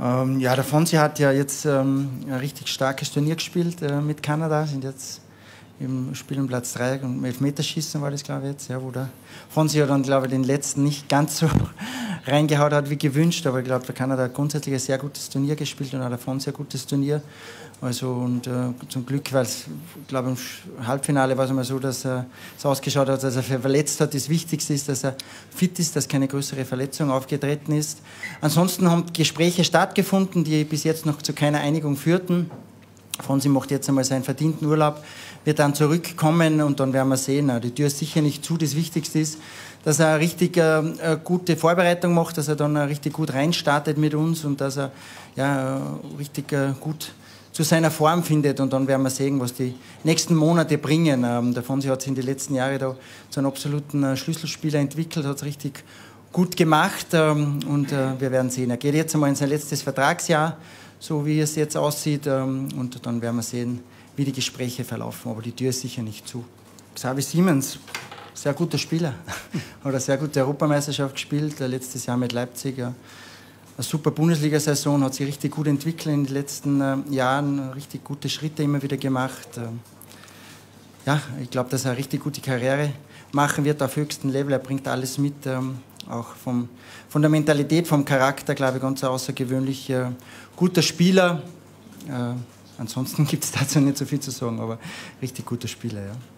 Ja, der Fonsi hat ja jetzt ein richtig starkes Turnier gespielt mit Kanada, sind jetzt im Spiel um Platz 3 und im Elfmeterschießen war das, glaube ich, jetzt, ja, wo der Fonsi ja dann, glaube ich, den letzten nicht ganz so reingehauen hat wie gewünscht, aber ich glaube, der Kanada hat grundsätzlich ein sehr gutes Turnier gespielt und auch der Fonsi ein gutes Turnier. Also und zum Glück, weil es, glaube im Halbfinale war es einmal so, dass es ausgeschaut hat, dass er verletzt hat. Das Wichtigste ist, dass er fit ist, dass keine größere Verletzung aufgetreten ist. Ansonsten haben Gespräche stattgefunden, die bis jetzt noch zu keiner Einigung führten. Fonsi macht jetzt einmal seinen verdienten Urlaub, wird dann zurückkommen und dann werden wir sehen. Die Tür ist sicher nicht zu. Das Wichtigste ist, dass er eine richtig gute Vorbereitung macht, dass er dann richtig gut reinstartet mit uns und dass er ja, richtig gut zu seiner Form findet und dann werden wir sehen, was die nächsten Monate bringen. Der Fonsi hat sich in den letzten Jahren da zu einem absoluten Schlüsselspieler entwickelt, hat es richtig gut gemacht und wir werden sehen. Er geht jetzt einmal in sein letztes Vertragsjahr, so wie es jetzt aussieht und dann werden wir sehen, wie die Gespräche verlaufen, aber die Tür ist sicher nicht zu. Xavi Siemens, sehr guter Spieler, hat eine sehr gute Europameisterschaft gespielt, letztes Jahr mit Leipzig, ja. Eine super Bundesliga-Saison, hat sich richtig gut entwickelt in den letzten Jahren, richtig gute Schritte immer wieder gemacht. Ja, ich glaube, dass er eine richtig gute Karriere machen wird auf höchstem Level. Er bringt alles mit, auch von der Mentalität, vom Charakter, glaube ich, ganz außergewöhnlich guter Spieler. Ansonsten gibt es dazu nicht so viel zu sagen, aber richtig guter Spieler, ja.